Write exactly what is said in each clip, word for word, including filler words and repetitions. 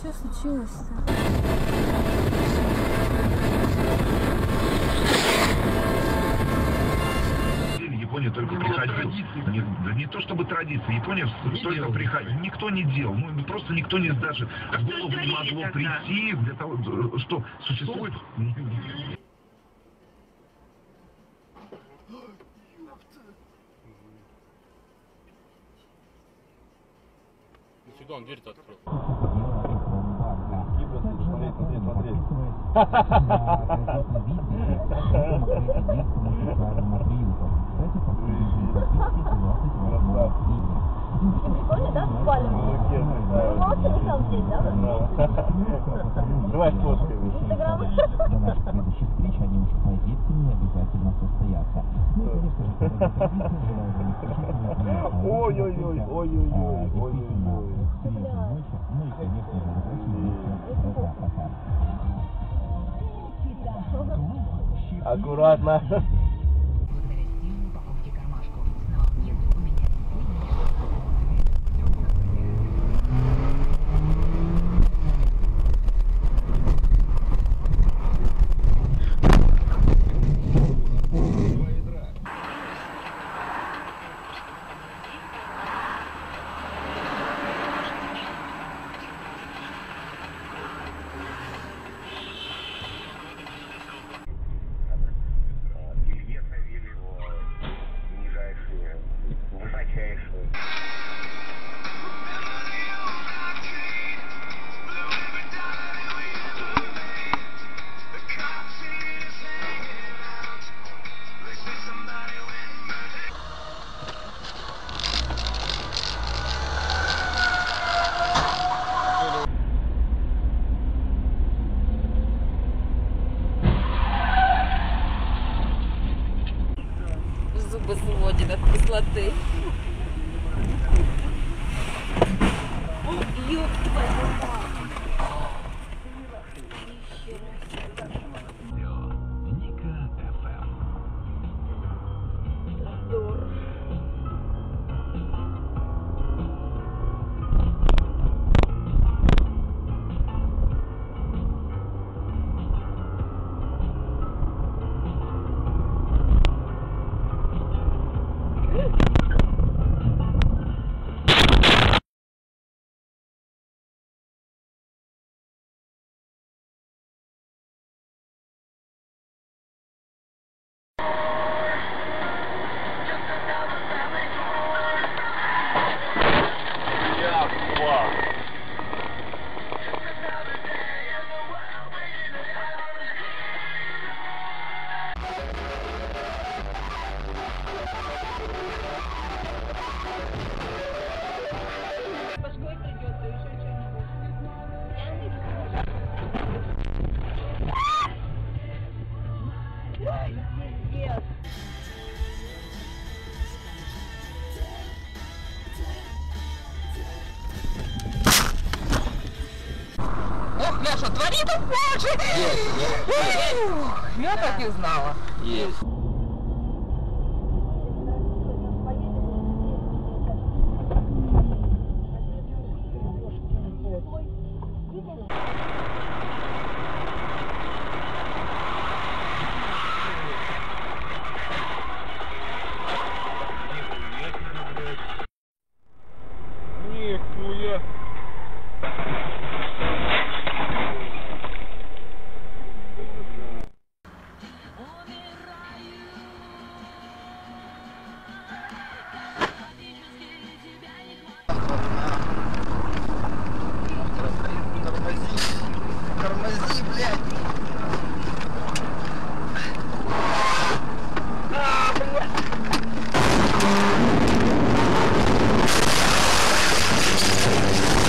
Что случилось-то? Япония только приходил. Не, да не то чтобы традиция, Япония не только приходил. Никто не делал. Ну просто никто не даже в голову не могло прийти для того, что существует. Нифига, он дверь-то открыл. Смотреть, смотреть, смотреть. Прикольно, да, буквально? Ну, молодцы, не сам здесь, да? Давай фоткай. Инстаграм. До наших следующих встреч, они уж поистине обязательно состоятся. Ну и, конечно же, ой-ой-ой, ой-ой-ой, ой-ой-ой. Ну и, конечно же, очень завтрака. Аккуратно. Зубы сводит от кислоты. Ёб твою мать. Ника эф эм. Здорово. Ох, Леша, твори тут больше! Я так и знала. Есть. Нихуя. Тормози, блядь! А, блядь!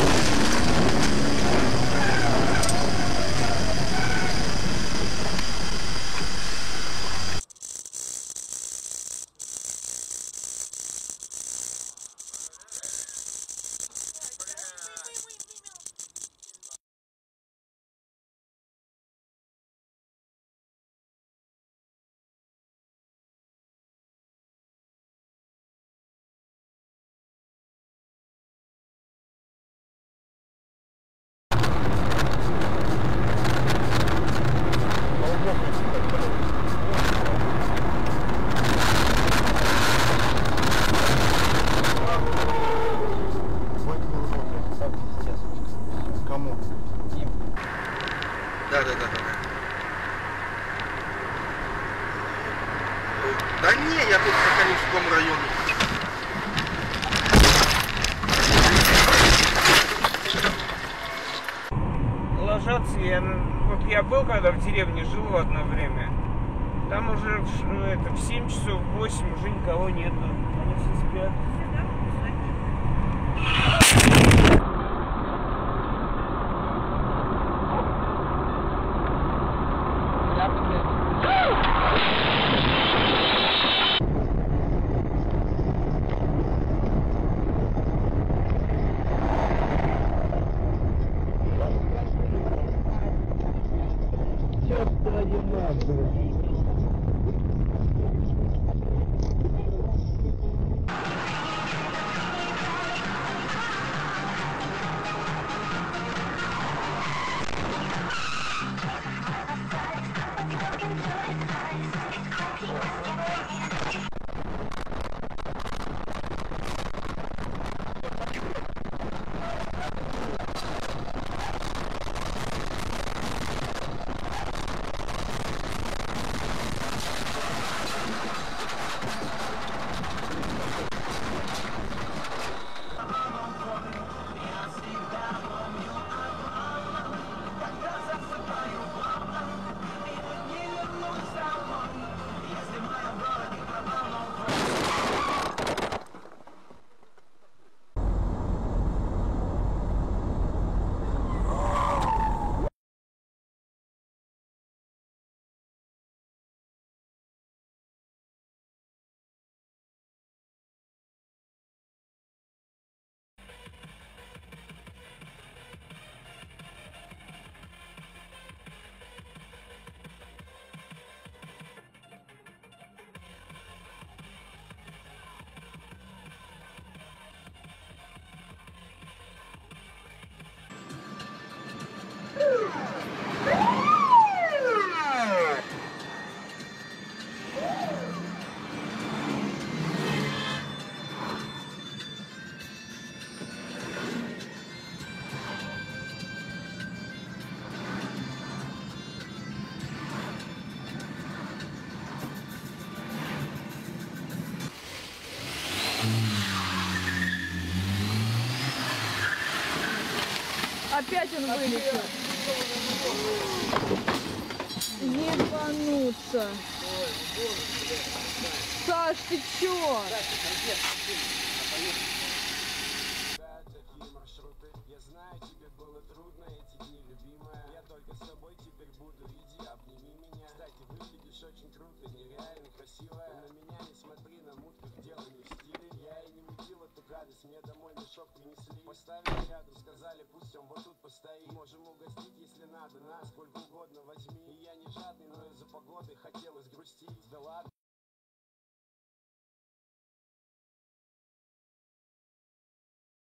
Кому? Им. Да, да, да, да. Да не, я тут в Соколинском районе. Ложатся, я, вот я был когда в деревне, жил в одно время. Там уже в, это, в семь часов, в восемь уже никого нету. Они все спят. Опять он вылетел. Ебануться. Саш, ты чё? Я знаю, тебе было трудно эти дни, любимая. Я только с тобой теперь буду, иди, обними меня. Кстати, выглядишь очень круто, нереально красивая. На меня не смотри, на мутках дело не в стиле. Я и не удил эту гадость, мне домой мешок принесли. Поставили рядом, сказали, пусть он вот тут постоит. Можем угостить, если надо, на сколько угодно возьми. И я не жадный, но из-за погоды хотелось грустить. Да ладно.